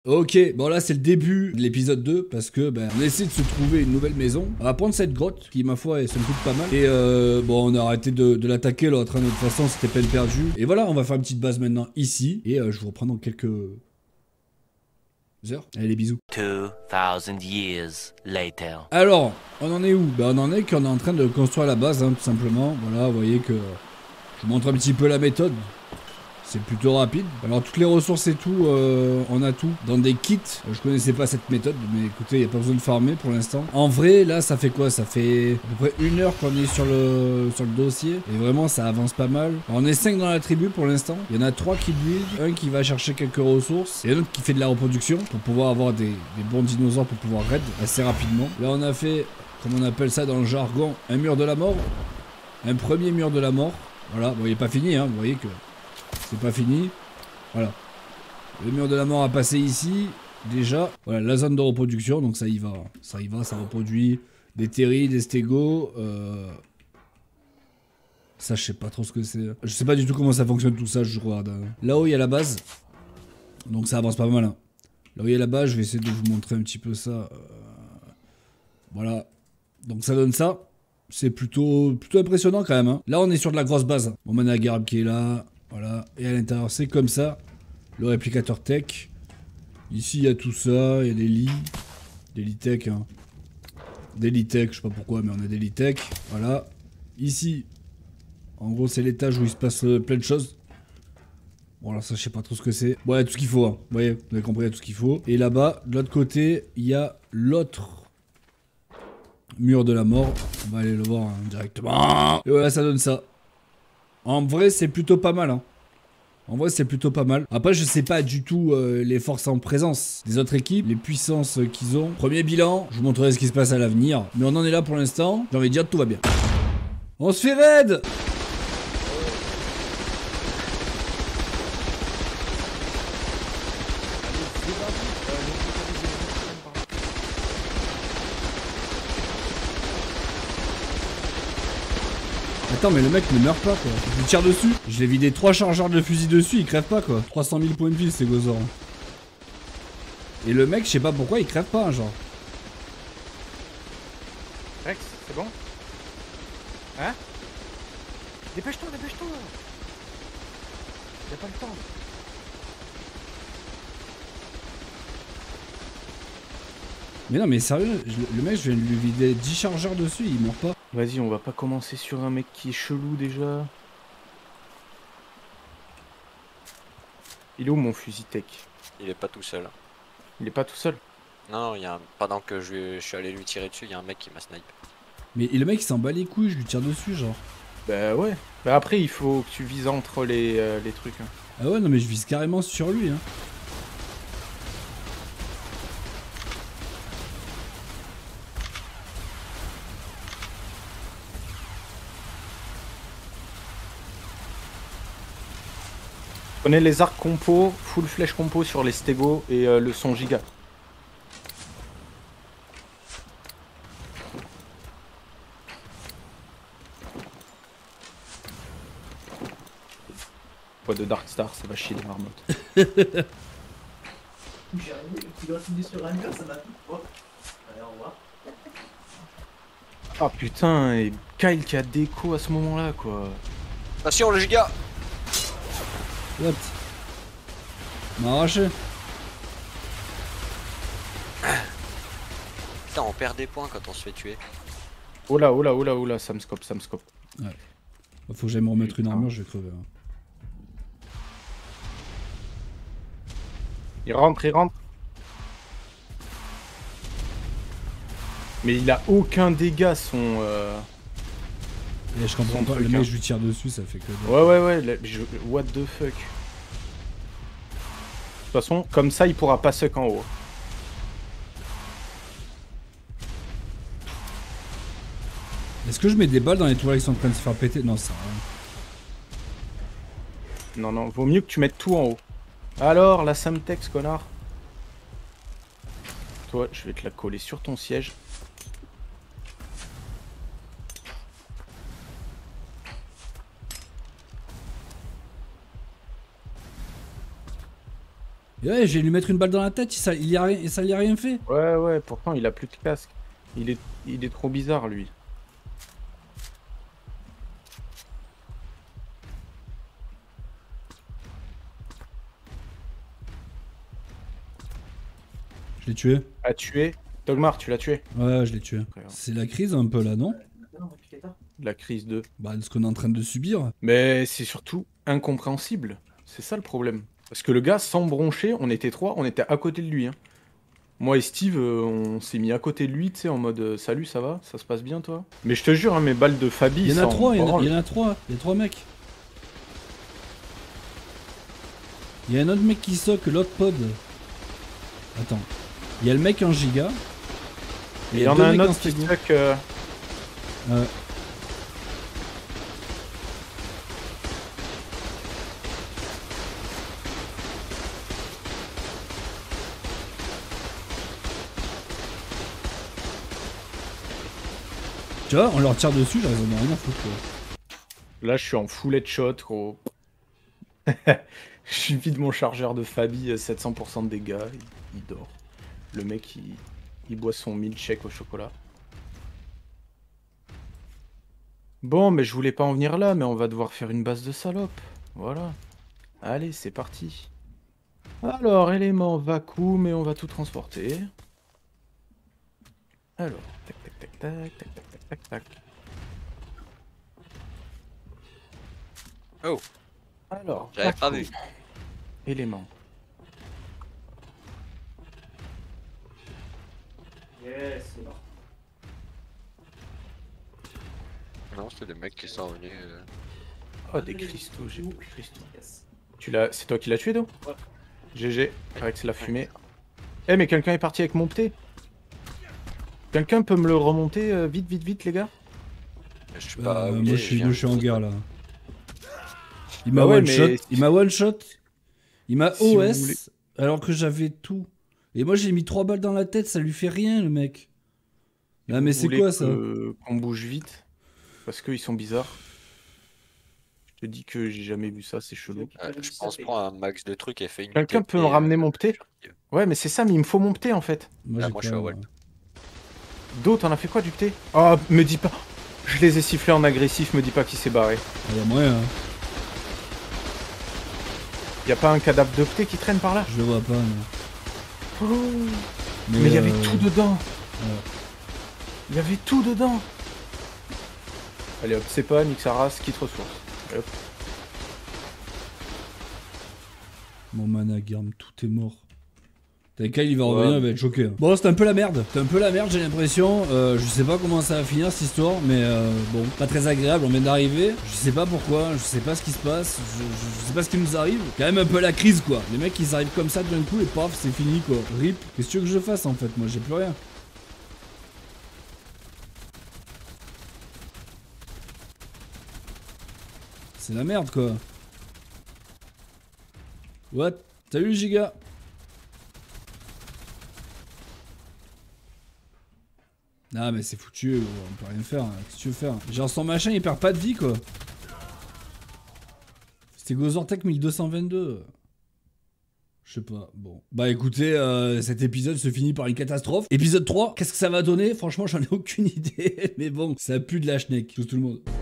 Ok, bon là c'est le début de l'épisode 2 parce que on essaie de se trouver une nouvelle maison. On va prendre cette grotte qui ma foi ça me coûte pas mal. Et bon on a arrêté de l'attaquer l'autre, de toute façon c'était peine perdue. Et voilà, on va faire une petite base maintenant ici. Et je vous reprends dans quelques heures. Allez les bisous. 2000 years later. Alors, on en est où? On en est qu'on est en train de construire la base tout simplement. Voilà, vous voyez que je vous montre un petit peu la méthode. C'est plutôt rapide. Alors toutes les ressources et tout, on a tout dans des kits. Je connaissais pas cette méthode, mais écoutez, il n'y a pas besoin de farmer pour l'instant. En vrai, là, ça fait quoi? Ça fait à peu près 1 heure qu'on est sur le dossier. Et vraiment, ça avance pas mal. Alors, on est 5 dans la tribu pour l'instant. Il y en a 3 qui build, un qui va chercher quelques ressources, et un autre qui fait de la reproduction pour pouvoir avoir des bons dinosaures pour pouvoir raid assez rapidement. Là, on a fait, comme on appelle ça dans le jargon, un mur de la mort. Un premier mur de la mort. Voilà, bon, il n'est pas fini, vous voyez que... c'est pas fini. Voilà. Le mur de la mort a passé ici. Déjà. Voilà, la zone de reproduction. Donc ça y va. Ça reproduit des terris, des stégos. Ça, je sais pas trop ce que c'est. Je sais pas du tout comment ça fonctionne tout ça. Je regarde. Là-haut, il y a la base. Donc ça avance pas mal. Là où il y a la base, je vais essayer de vous montrer un petit peu ça. Voilà. Donc ça donne ça. C'est plutôt impressionnant quand même. Là, on est sur de la grosse base. Bon, on a Garab qui est là. Voilà, et à l'intérieur c'est comme ça, le réplicateur tech. Ici il y a tout ça, il y a des lits tech, des lits tech, je sais pas pourquoi, mais on a des lits tech. Voilà, ici, en gros c'est l'étage où il se passe plein de choses. Bon alors ça je sais pas trop ce que c'est. Bon il y a tout ce qu'il faut, vous voyez, vous avez compris, il y a tout ce qu'il faut. Et là-bas, de l'autre côté, il y a l'autre mur de la mort. On va aller le voir directement. Et voilà, ça donne ça. En vrai c'est plutôt pas mal En vrai, c'est plutôt pas mal. Après, je sais pas du tout les forces en présence des autres équipes, les puissances qu'ils ont. Premier bilan, je vous montrerai ce qui se passe à l'avenir. Mais on en est là pour l'instant. J'ai envie de dire, tout va bien. On se fait raid! Attends, mais le mec ne meurt pas, quoi. Je lui tire dessus. Je l'ai vidé 3 chargeurs de fusil dessus, il crève pas, quoi. 300 000 points de vie, ces gosors. Et le mec, je sais pas pourquoi, il crève pas, genre. Rex, c'est bon? Hein? Dépêche-toi, dépêche-toi! Y'a pas le temps. Mais non, mais sérieux, le mec, je viens de lui vider 10 chargeurs dessus, il meurt pas. Vas-y, on va pas commencer sur un mec qui est chelou déjà. Il est où mon fusil tech? Il est pas tout seul. Il est pas tout seul? Non, il y a pendant que je suis allé lui tirer dessus, il y a un mec qui m'a snipe. Mais le mec, il s'en bat les couilles, je lui tire dessus, genre. Bah ouais. Bah après, il faut que tu vises entre les trucs. Ah ouais, non, mais je vise carrément sur lui, Prenez les arcs compo, full flèche compo sur les stégos et le son giga. Quoi de Dark Star, ça va chier des marmottes. J'ai arrivé, tu dois signer sur un gars, ça m'a tout quoi. Allez, au revoir. Ah putain, et Kyle qui a déco à ce moment-là, quoi. Attention le giga! What? M'a arraché. Putain, on perd des points quand on se fait tuer. Oh là, oh là, oh là, oh là, ça me scope, ça me scope. Ouais. Faut que j'aille me remettre une Putain. armure, je vais crever. Il rentre, il rentre. Mais il a aucun dégât son... Et je comprends Son pas, truc, le mec, je lui tire dessus, ça fait que... Ouais, ouais, ouais, what the fuck. De toute façon, comme ça, il pourra pas suck en haut. Est-ce que je mets des balles dans les toilettes qui sont en train de se faire péter? Non, ça rien. Non, non, vaut mieux que tu mettes tout en haut. Alors, la Samtex, connard. Toi, je vais te la coller sur ton siège. Et ouais, je vais lui mettre une balle dans la tête, ça lui a rien fait. Ouais, pourtant il a plus de casque. Il est trop bizarre lui. Je l'ai tué. A tué. Dogmar, tu l'as tué. Ouais, je l'ai tué. C'est la crise un peu là, non? La crise 2. Bah, de ce qu'on est en train de subir. Mais c'est surtout incompréhensible. C'est ça le problème. Parce que le gars, sans broncher, on était 3, on était à côté de lui. Hein. Moi et Steve, on s'est mis à côté de lui, tu sais, en mode salut, ça va? Ça se passe bien, toi? Mais je te jure, hein, mes balles de Fabi. Il y en a 3, il y en a 3. Il y a 3 mecs. Il y a un autre mec qui soque l'autre pod. Attends. Il y a le mec en giga. Et il y en a un autre qui soque. Tu vois, on leur tire dessus, j'arrive à rien à foutre. Quoi. Là, je suis en full headshot, gros. Je suis vide mon chargeur de Fabi, 700% de dégâts, il dort. Le mec, il boit son milkshake au chocolat. Bon, mais je voulais pas en venir là, mais on va devoir faire une base de salope. Voilà. Allez, c'est parti. Alors, élément vacuum, et on va tout transporter. Alors, tac, tac, tac, tac, tac, tac, tac, tac. Oh, Alors, j'avais pas vu. élément. Yes, c'est bon. Non, c'est des mecs qui sont venus. Oh, des cristaux, j'ai beaucoup de cristaux. Yes. C'est toi qui l'as tué, Do? Ouais. GG, avec c'est la fumée. Eh, mais quelqu'un est parti avec mon pté. Quelqu'un peut me le remonter vite, vite, vite, les gars? Je suis pas. Moi, je suis en guerre là. Il m'a Bah ouais, one shot. mais- Il m'a one shot. Il m'a Si vous OS voulez- alors que j'avais tout. Et moi, j'ai mis 3 balles dans la tête, ça lui fait rien, le mec. Ah, mais Vous c'est voulez quoi ça? qu'on bouge vite? Parce qu'ils sont bizarres. Je te dis que j'ai jamais vu ça, c'est chelou. Je pense prendre un max de trucs et fais une. Quelqu'un peut me ramener mon pté? Ouais, mais c'est ça, mais il me faut mon pté en fait. Moi, Ah, j'ai moi, pas, je suis à ouais. Walt. Do, t'en as fait quoi du pté? Oh, me dis pas. Je les ai sifflés en agressif, me dis pas qu'il s'est barré. Il y a moyen, hein. Y a pas un cadavre de pté qui traîne par là? Je le vois pas, mais. Oh, mais il y avait tout dedans. ouais. Il y avait tout dedans. Allez hop, c'est pas, nique sa race, quitte ressource. Allez, hop. Mon managarm, tout est mort. T'as qu'à, il va Ouais. revenir, il va être choqué. Hein. Bon, c'est un peu la merde. C'est un peu la merde, j'ai l'impression. Je sais pas comment ça va finir cette histoire, mais bon, pas très agréable. On vient d'arriver. Je sais pas pourquoi, je sais pas ce qui se passe. Je sais pas ce qui nous arrive. Quand même un peu la crise, quoi. Les mecs, ils arrivent comme ça d'un coup et paf, c'est fini, quoi. RIP. Qu'est-ce que tu veux que je fasse en fait? Moi, j'ai plus rien. C'est la merde, quoi. What? Salut, Giga. Ah mais c'est foutu, gros, on peut rien faire, hein. Qu'est-ce que tu veux faire? Genre son machin il perd pas de vie quoi. C'était Gozortec 1222. Je sais pas, bon. Bah écoutez, cet épisode se finit par une catastrophe. Épisode 3, qu'est-ce que ça va donner? Franchement j'en ai aucune idée. Mais bon, ça pue de la schneck, tout le monde.